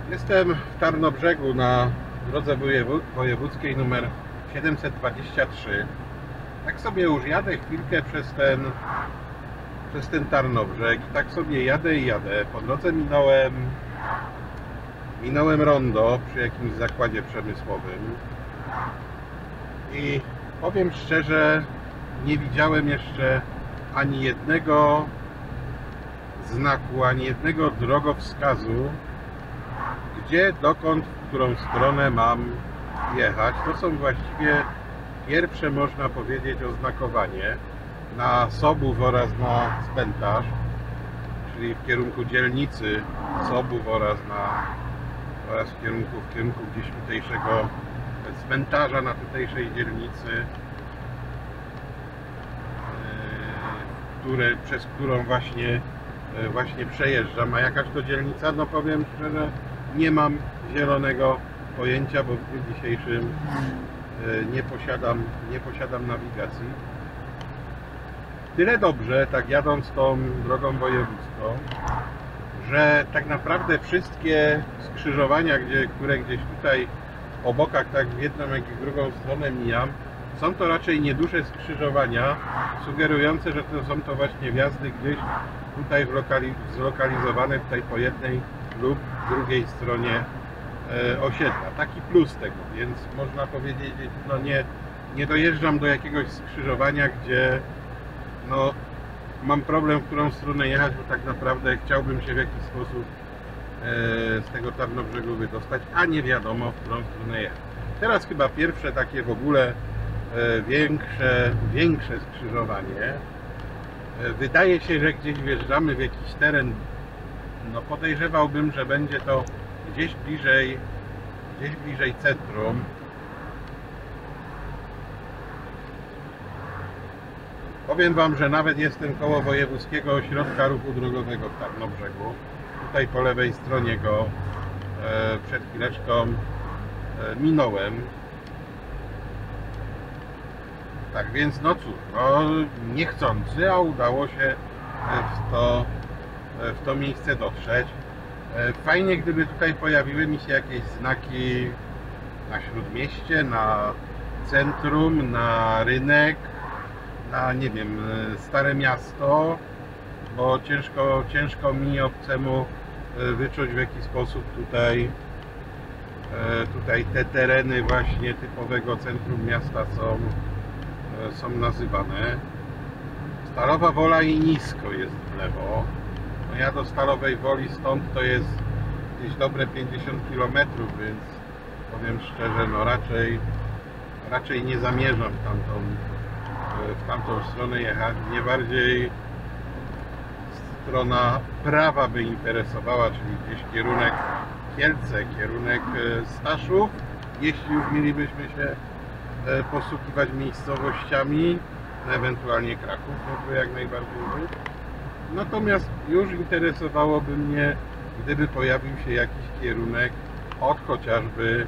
Jestem w Tarnobrzegu na drodze wojewódzkiej numer 723. Tak sobie już jadę chwilkę przez ten Tarnobrzeg i tak sobie jadę i jadę. Po drodze minąłem rondo przy jakimś zakładzie przemysłowym i powiem szczerze, nie widziałem jeszcze ani jednego znaku, ani jednego drogowskazu, gdzie, dokąd, w którą stronę mam jechać. To są właściwie pierwsze, można powiedzieć, oznakowanie na Sobów oraz na Cmentarz, czyli w kierunku dzielnicy Sobów oraz w kierunku gdzieś tutejszego cmentarza na tutejszej dzielnicy, przez którą właśnie przejeżdżam. A jakaż to dzielnica? No powiem szczerze, nie mam zielonego pojęcia, bo w dniu dzisiejszym nie posiadam nawigacji. Tyle dobrze, tak jadąc tą drogą wojewódzką, że tak naprawdę wszystkie skrzyżowania, które gdzieś tutaj po bokach, tak w jedną jak i w drugą stronę mijam, są to raczej nieduże skrzyżowania, sugerujące, że są to właśnie wjazdy gdzieś tutaj zlokalizowane tutaj po jednej lub drugiej stronie osiedla. Taki plus tego, więc można powiedzieć, no nie dojeżdżam do jakiegoś skrzyżowania, gdzie no, mam problem, w którą stronę jechać, bo tak naprawdę chciałbym się w jakiś sposób z tego Tarnobrzegu wydostać, a nie wiadomo, w którą stronę jechać. Teraz chyba pierwsze takie w ogóle większe skrzyżowanie. Wydaje się, że gdzieś wjeżdżamy w jakiś teren, no podejrzewałbym, że będzie to gdzieś bliżej centrum. Powiem Wam, że nawet jestem koło Wojewódzkiego Ośrodka Ruchu Drogowego w Tarnobrzegu. Tutaj po lewej stronie go przed chwileczką minąłem. Tak więc no cóż, no niechcący, a udało się w to miejsce dotrzeć. Fajnie, gdyby tutaj pojawiły mi się jakieś znaki na Śródmieście, na centrum, na rynek, na, nie wiem, Stare Miasto, bo ciężko mi obcemu wyczuć, w jaki sposób tutaj te tereny właśnie typowego centrum miasta są nazywane. Stalowa Wola i nisko jest w lewo. No ja do Stalowej Woli stąd to jest gdzieś dobre 50 km, więc powiem szczerze, no raczej nie zamierzam w tamtą stronę jechać. Mnie bardziej strona prawa by interesowała, czyli gdzieś kierunek Kielce, kierunek Staszów, jeśli już mielibyśmy się posługiwać miejscowościami, ewentualnie Kraków, no to jak najbardziej być. Natomiast już interesowałoby mnie, gdyby pojawił się jakiś kierunek od chociażby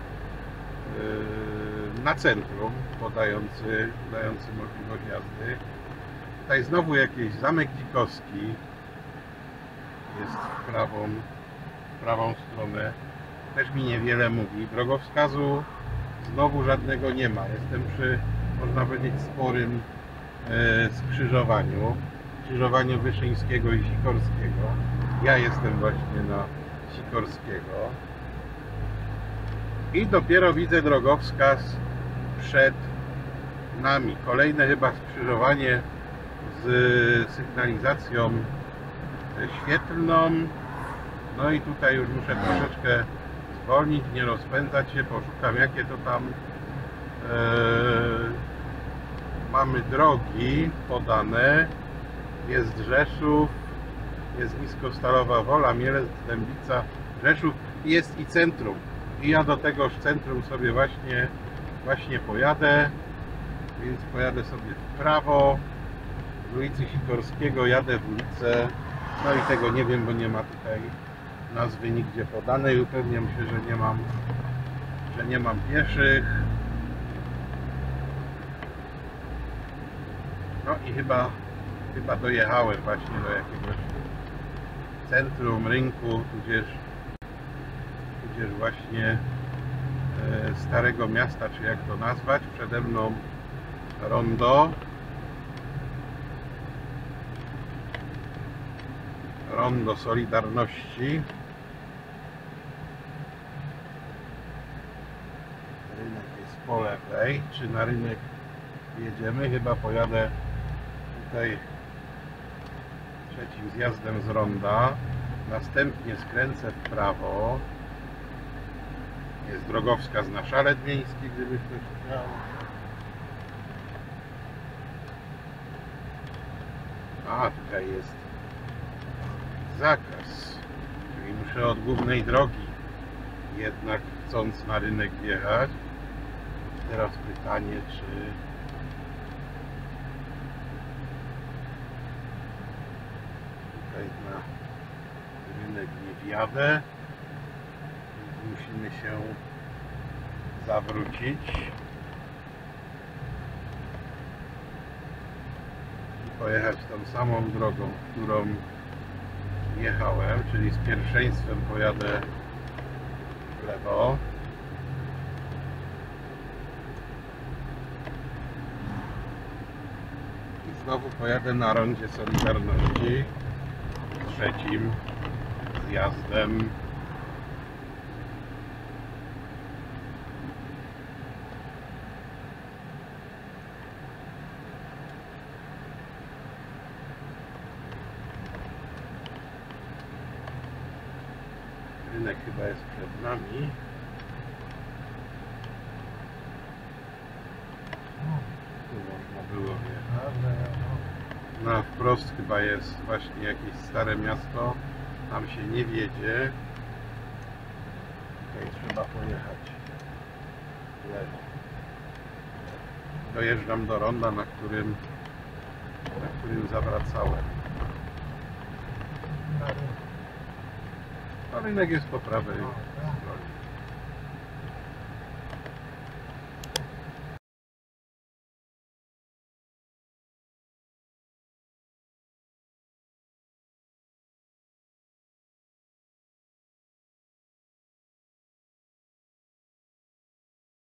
na centrum, podający możliwość jazdy. Tutaj znowu jakiś Zamek Dzikowski jest w prawą stronę. Też mi niewiele mówi. Drogowskazu znowu żadnego nie ma. Jestem przy, można powiedzieć, sporym skrzyżowaniu Wyszyńskiego i Sikorskiego. Ja jestem właśnie na Sikorskiego. I dopiero widzę drogowskaz przed nami. Kolejne chyba skrzyżowanie z sygnalizacją świetlną. No i tutaj już muszę troszeczkę zwolnić, nie rozpędzać się, poszukam jakie to tam mamy drogi podane. Jest Rzeszów, jest nisko Stalowa Wola, Mielec, Dębica, Rzeszów, jest i centrum. I ja do tegoż centrum sobie właśnie pojadę, więc pojadę sobie w prawo, z ulicy Sikorskiego jadę w ulicę, no i tego nie wiem, bo nie ma tutaj nazwy nigdzie podanej, upewniam się, że nie mam pieszych. No i chyba dojechałem właśnie do jakiegoś centrum, rynku, tudzież tudzież właśnie Starego Miasta, czy jak to nazwać. Przede mną rondo. Rondo Solidarności. Rynek jest po lewej. Czy na rynek jedziemy? Chyba pojadę tutaj trzecim zjazdem z ronda. Następnie skręcę w prawo. Jest drogowskaz na szalet miejski, gdyby ktoś chciał. A, tutaj jest zakaz. Czyli muszę od głównej drogi jednak, chcąc na rynek wjechać. Teraz pytanie, czy tutaj na rynek nie wjadę. Musimy się zawrócić i pojechać tą samą drogą, którą jechałem, czyli z pierwszeństwem pojadę w lewo. I znowu pojadę na rondzie Solidarności trzecim zjazdem. Rynek chyba jest przed nami. Tu można było wjechać. Na wprost chyba jest właśnie jakieś Stare Miasto. Tam się nie wiedzie. Tutaj trzeba pojechać w lewo. Dojeżdżam do ronda, na którym zawracałem. A rynek jest po prawej.